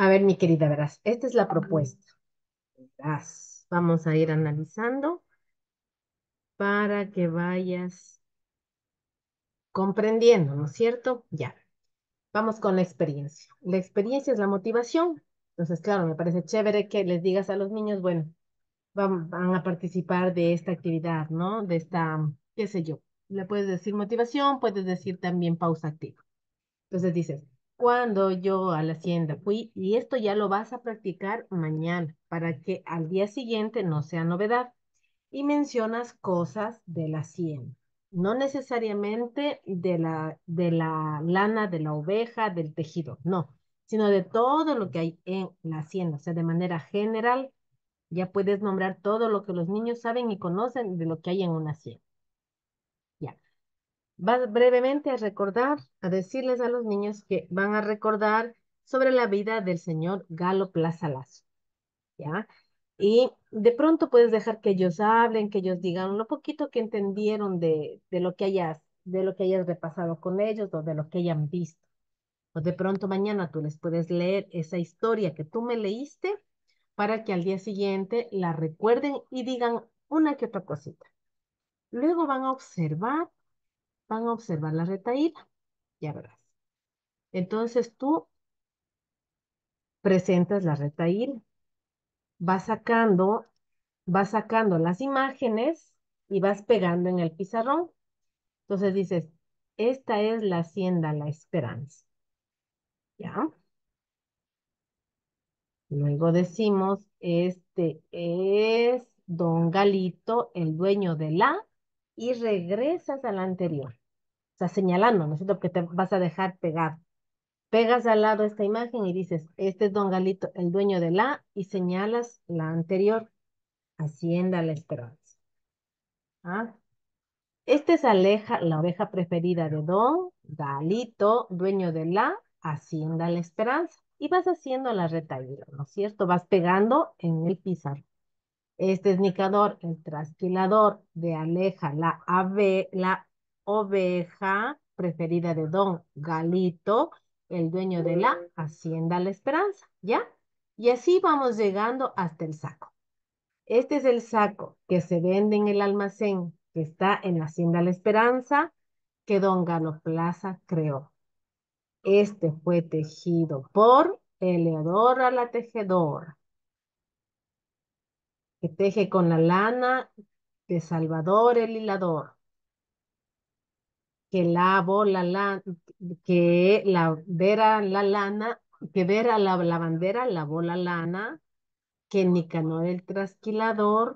A ver, mi querida, verás, esta es la propuesta. Verás, vamos a ir analizando para que vayas comprendiendo, ¿no es cierto? Ya, vamos con la experiencia. La experiencia es la motivación. Entonces, claro, me parece chévere que les digas a los niños, bueno, van a participar de esta actividad, ¿no? De esta, qué sé yo. Le puedes decir motivación, puedes decir también pausa activa. Entonces dices, cuando yo a la hacienda fui, y esto ya lo vas a practicar mañana para que al día siguiente no sea novedad. Y mencionas cosas de la hacienda, no necesariamente de la lana, de la oveja, del tejido, no, sino de todo lo que hay en la hacienda. O sea, de manera general, ya puedes nombrar todo lo que los niños saben y conocen de lo que hay en una hacienda. Ya. Vas brevemente a recordar, a decirles a los niños que van a recordar sobre la vida del señor Galo Plaza Lazo, ¿ya? Y de pronto puedes dejar que ellos hablen, que ellos digan lo poquito que entendieron de lo que hayas repasado con ellos o de lo que hayan visto. O de pronto mañana tú les puedes leer esa historia que tú me leíste para que al día siguiente la recuerden y digan una que otra cosita. Luego van a observar la retahíla, ya verás. Entonces tú presentas la retahíla, vas sacando, vas sacando las imágenes y vas pegando en el pizarrón. Entonces dices, esta es la hacienda La Esperanza, ¿ya? Luego decimos, este es Don Galito, el dueño de la, y regresas a la anterior. O sea, señalando, ¿no es cierto? Que te vas a dejar pegar. Pegas al lado esta imagen y dices, este es Don Galito, el dueño de la, y señalas la anterior, Hacienda La Esperanza. ¿Ah? Este es Aleja, la oveja preferida de Don Galito, dueño de la Hacienda La Esperanza. Y vas haciendo la retaíla, ¿no es cierto? Vas pegando en el pizarro. Este es Nicador, el trasquilador de Aleja, la oveja preferida de Don Galito, el dueño de la Hacienda La Esperanza, ¿ya? Y así vamos llegando hasta el saco. Este es el saco que se vende en el almacén que está en la Hacienda La Esperanza que Don Galo Plaza creó. Este fue tejido por Eleodora la tejedora, que teje con la lana de Salvador el hilador, que lavo la lana, que la vera la lana, que vera la lavandera lavó la lana, que Nicanor el trasquilador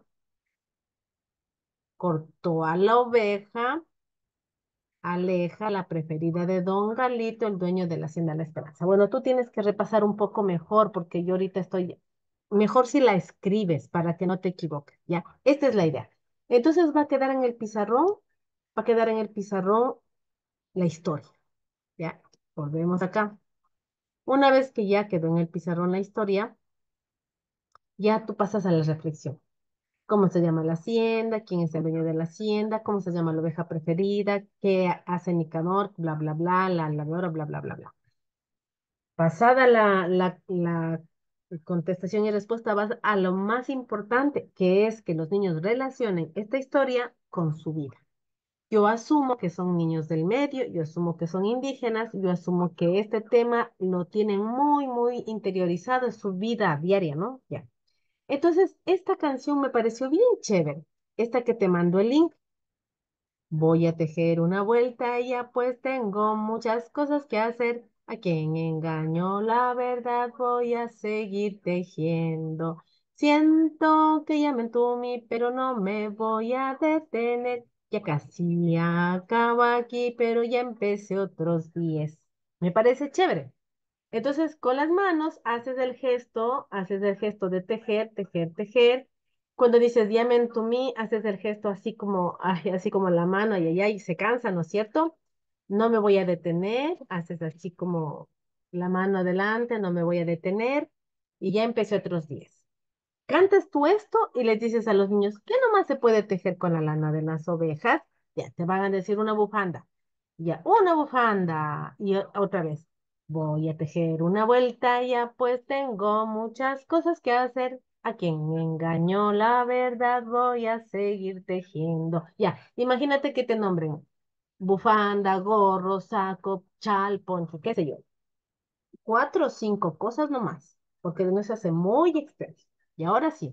cortó a la oveja, Aleja, la preferida de Don Galito, el dueño de la Hacienda La Esperanza. Bueno, tú tienes que repasar un poco mejor porque yo ahorita estoy, mejor si la escribes para que no te equivoques, ¿ya? Esta es la idea. Entonces va a quedar en el pizarrón, va a quedar en el pizarrón la historia, ¿ya? Volvemos acá. Una vez que ya quedó en el pizarrón la historia, ya tú pasas a la reflexión. ¿Cómo se llama la hacienda? ¿Quién es el dueño de la hacienda? ¿Cómo se llama la oveja preferida? ¿Qué hace Nicanor? Bla, bla, bla, la labradora, bla, bla, bla, bla. Pasada la contestación y respuesta, vas a lo más importante, que es que los niños relacionen esta historia con su vida. Yo asumo que son niños del medio, yo asumo que son indígenas, yo asumo que este tema lo tienen muy, muy interiorizado en su vida diaria, ¿no? Ya. Entonces, esta canción me pareció bien chévere, esta que te mando el link. Voy a tejer una vuelta y ya pues tengo muchas cosas que hacer. A quien engaño la verdad voy a seguir tejiendo. Siento que ya me entumí, pero no me voy a detener. Ya casi acaba aquí, pero ya empecé otros 10. Me parece chévere. Entonces, con las manos haces el gesto de tejer, tejer, tejer. Cuando dices diamond to me, haces el gesto así como, ay, así como la mano, ay, ay, y se cansa, ¿no es cierto? No me voy a detener, haces así como la mano adelante, no me voy a detener, y ya empecé otros 10. Cantas tú esto y les dices a los niños, ¿qué nomás se puede tejer con la lana de las ovejas? Ya, te van a decir una bufanda. Ya, una bufanda. Y otra vez. Voy a tejer una vuelta ya, pues tengo muchas cosas que hacer. A quien me engañó la verdad voy a seguir tejiendo. Ya, imagínate que te nombren bufanda, gorro, saco, chal, poncho, qué sé yo. Cuatro o cinco cosas nomás, porque no se hace muy extenso. Y ahora sí,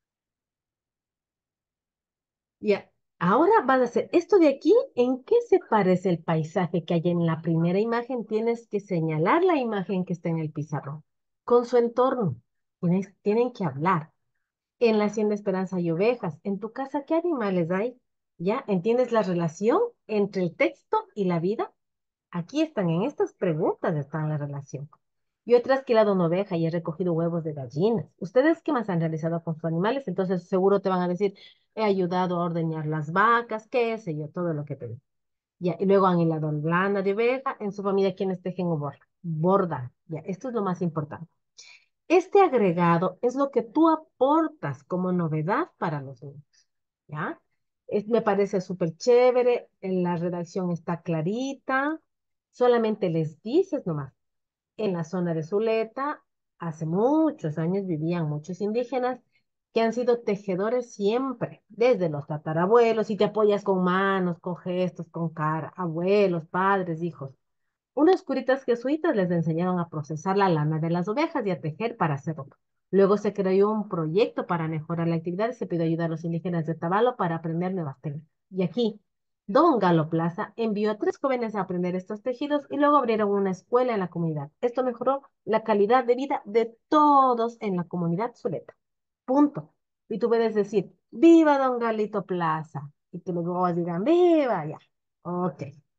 ya. Ahora vas a hacer esto de aquí. ¿En qué se parece el paisaje que hay en la primera imagen? Tienes que señalar la imagen que está en el pizarrón con su entorno. Tienen que hablar. En la hacienda Esperanza hay ovejas. En tu casa, ¿qué animales hay? ¿Ya? ¿Entiendes la relación entre el texto y la vida? Aquí están, en estas preguntas está la relación. Yo he trasquilado una oveja y he recogido huevos de gallinas. ¿Ustedes qué más han realizado con sus animales? Entonces seguro te van a decir, he ayudado a ordeñar las vacas, qué sé yo, todo lo que te digo. Ya, y luego han hilado lana de oveja. En su familia, ¿quiénes tejen o bordan? Bordan. Ya, esto es lo más importante. Este agregado es lo que tú aportas como novedad para los niños. ¿Ya? Me parece súper chévere, en la redacción está clarita, solamente les dices nomás, en la zona de Zuleta, hace muchos años vivían muchos indígenas que han sido tejedores siempre, desde los tatarabuelos, y te apoyas con manos, con gestos, con cara, abuelos, padres, hijos. Unos curitas jesuitas les enseñaron a procesar la lana de las ovejas y a tejer para hacer ropa. Luego se creó un proyecto para mejorar la actividad y se pidió ayuda a los indígenas de Tabalo para aprender nuevas técnicas. Y aquí, Don Galo Plaza envió a tres jóvenes a aprender estos tejidos y luego abrieron una escuela en la comunidad. Esto mejoró la calidad de vida de todos en la comunidad zuleta. Punto. Y tú puedes decir, ¡viva Don Galito Plaza! Y que los bobos digan, ¡viva! Ya. Ok.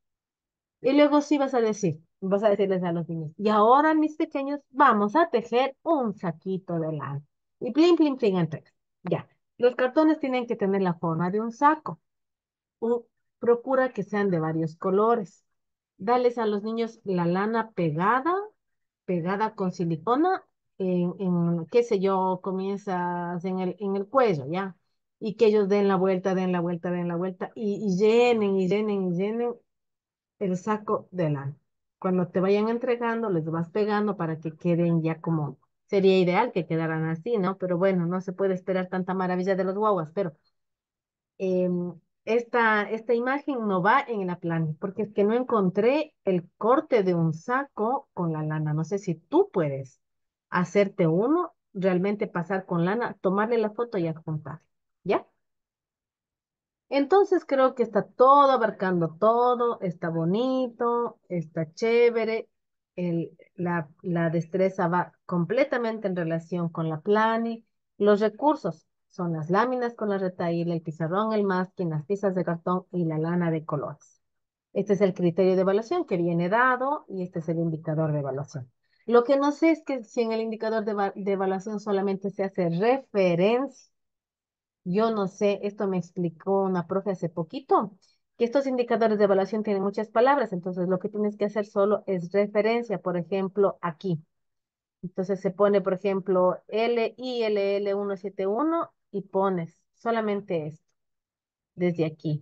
Y luego sí vas a decirles a los niños, y ahora mis pequeños, vamos a tejer un saquito de lana. Y plin, plin, plin, entrega. Ya, los cartones tienen que tener la forma de un saco. U- Procura que sean de varios colores. Dales a los niños la lana pegada, pegada con silicona, qué sé yo, comienzas en el cuello, ¿ya? Y que ellos den la vuelta, den la vuelta, den la vuelta, y llenen, y llenen, y llenen el saco de lana. Cuando te vayan entregando, les vas pegando para que queden ya como, sería ideal que quedaran así, ¿no? Pero bueno, no se puede esperar tanta maravilla de los guaguas, pero esta imagen no va en la plan, porque es que no encontré el corte de un saco con la lana. No sé si tú puedes hacerte uno, realmente pasar con lana, tomarle la foto y adjuntar, ¿ya? Entonces creo que está todo abarcando todo, está bonito, está chévere, la destreza va completamente en relación con la plani. Los recursos son las láminas con la retahíla, el pizarrón, el masking, las piezas de cartón y la lana de colores. Este es el criterio de evaluación que viene dado y este es el indicador de evaluación. Lo que no sé es que si en el indicador de evaluación solamente se hace referencia. Yo no sé, esto me explicó una profe hace poquito, que estos indicadores de evaluación tienen muchas palabras, entonces lo que tienes que hacer solo es referencia, por ejemplo, aquí. Entonces se pone, por ejemplo, LILL171 y pones solamente esto, desde aquí.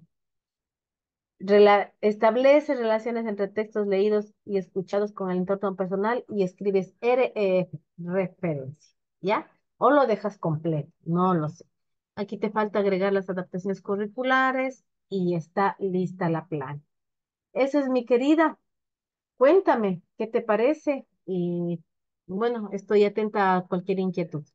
Establece relaciones entre textos leídos y escuchados con el entorno personal y escribes REF, referencia, ¿ya? O lo dejas completo, no lo sé. Aquí te falta agregar las adaptaciones curriculares y está lista la plan. Esa es mi querida. Cuéntame, ¿qué te parece? Y bueno, estoy atenta a cualquier inquietud.